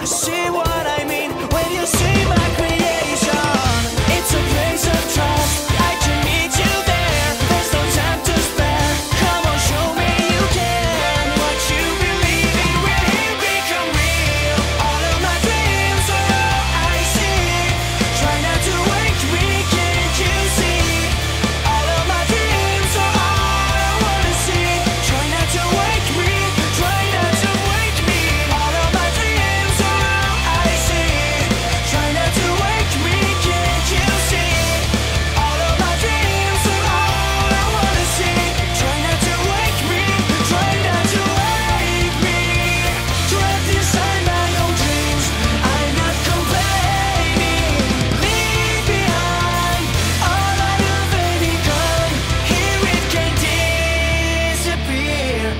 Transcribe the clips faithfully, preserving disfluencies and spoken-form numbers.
see what I mean when you see my creation. It's a place of trust, I can meet you there. There's no time to spare. Come on, show me you can. What you believe in will become real. All of my dreams are all I see. Try not to wake me, can't you see? All of my dreams are all I wanna see. Try not to wake me, try not to wake me. All of my dreams are all I see. Try not to wake me, can't you see? All of my dreams are all I wanna see. Try not to wake me, try not to wake me. Trapped inside my own dreams, I'm not complaining. Leave behind all I have become. Here it can disappear.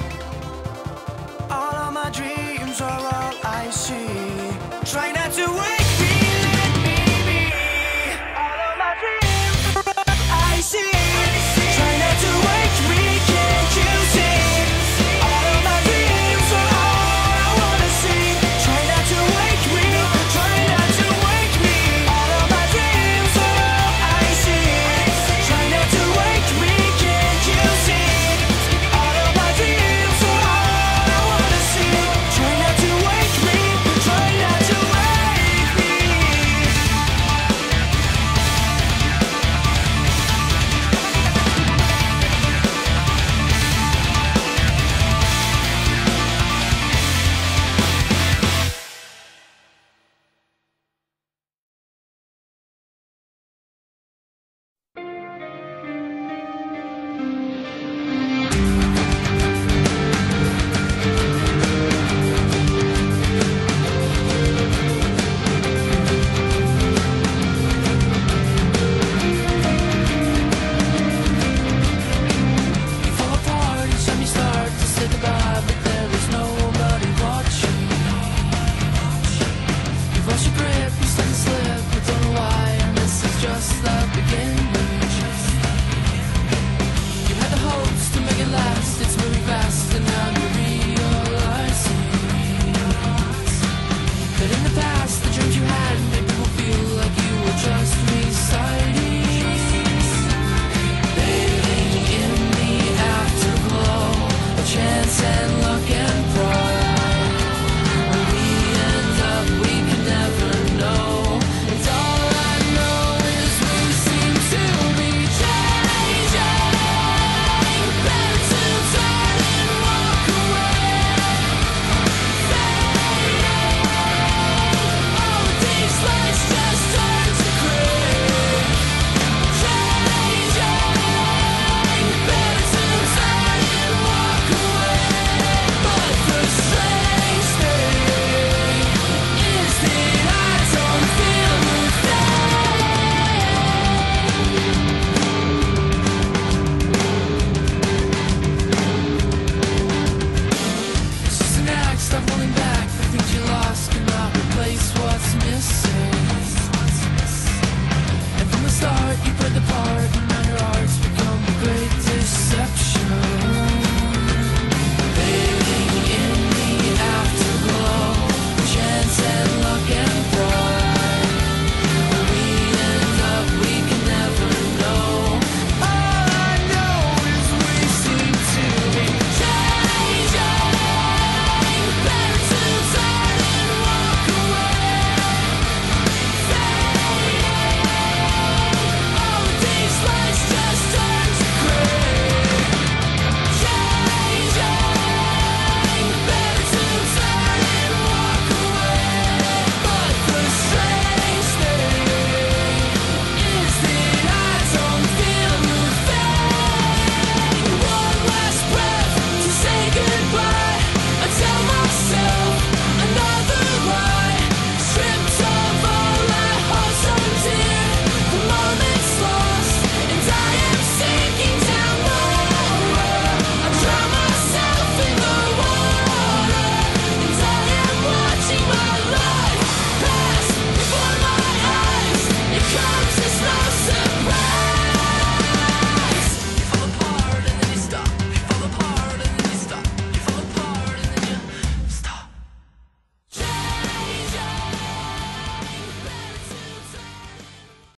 All of my dreams are all I see. Try not to wake